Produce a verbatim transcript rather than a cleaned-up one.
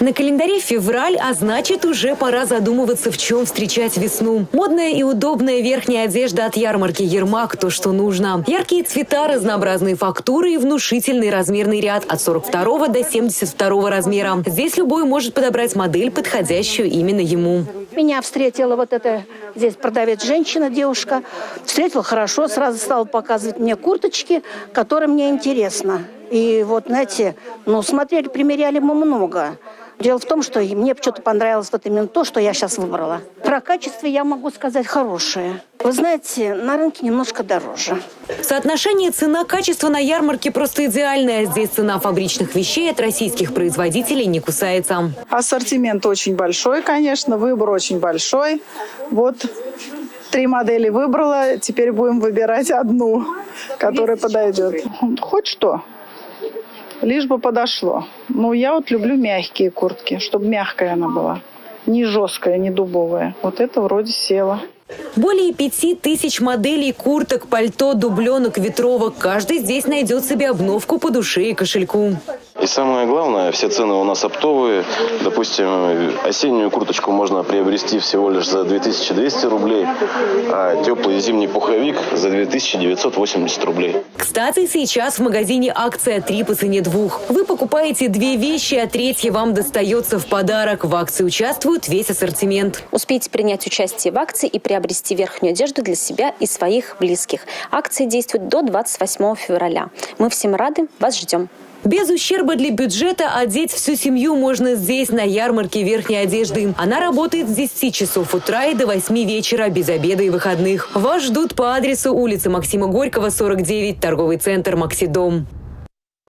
На календаре февраль, а значит, уже пора задумываться, в чем встречать весну. Модная и удобная верхняя одежда от ярмарки «Ермак» – то, что нужно. Яркие цвета, разнообразные фактуры и внушительный размерный ряд от сорок второго до семьдесят второго размера. Здесь любой может подобрать модель, подходящую именно ему. Меня встретила вот эта здесь продавец женщина, девушка. Встретила хорошо, сразу стала показывать мне курточки, которые мне интересны. И вот, знаете, ну, смотрели, примеряли мы много. Дело в том, что мне что-то понравилось вот именно то, что я сейчас выбрала. Про качество я могу сказать хорошее. Вы знаете, на рынке немножко дороже. Соотношение цена-качество на ярмарке просто идеальное. Здесь цена фабричных вещей от российских производителей не кусается. Ассортимент очень большой, конечно, выбор очень большой. Вот три модели выбрала, теперь будем выбирать одну, которая подойдет. Хоть что. Лишь бы подошло. Ну, я вот люблю мягкие куртки, чтобы мягкая она была. Не жесткая, не дубовая. Вот это вроде село. Более пяти тысяч моделей курток, пальто, дубленок, ветровок. Каждый здесь найдет себе обновку по душе и кошельку. И самое главное, все цены у нас оптовые. Допустим, осеннюю курточку можно приобрести всего лишь за две тысячи двести рублей, а теплый зимний пуховик за две тысячи девятьсот восемьдесят рублей. Кстати, сейчас в магазине акция три по цене двух. Вы покупаете две вещи, а третья вам достается в подарок. В акции участвует весь ассортимент. Успейте принять участие в акции и приобрести верхнюю одежду для себя и своих близких. Акция действует до двадцать восьмого февраля. Мы всем рады, вас ждем. Без ущерба для бюджета одеть всю семью можно здесь, на ярмарке верхней одежды. Она работает с десяти часов утра и до восьми вечера, без обеда и выходных. Вас ждут по адресу улица Максима Горького, сорок девять, торговый центр «Максидом».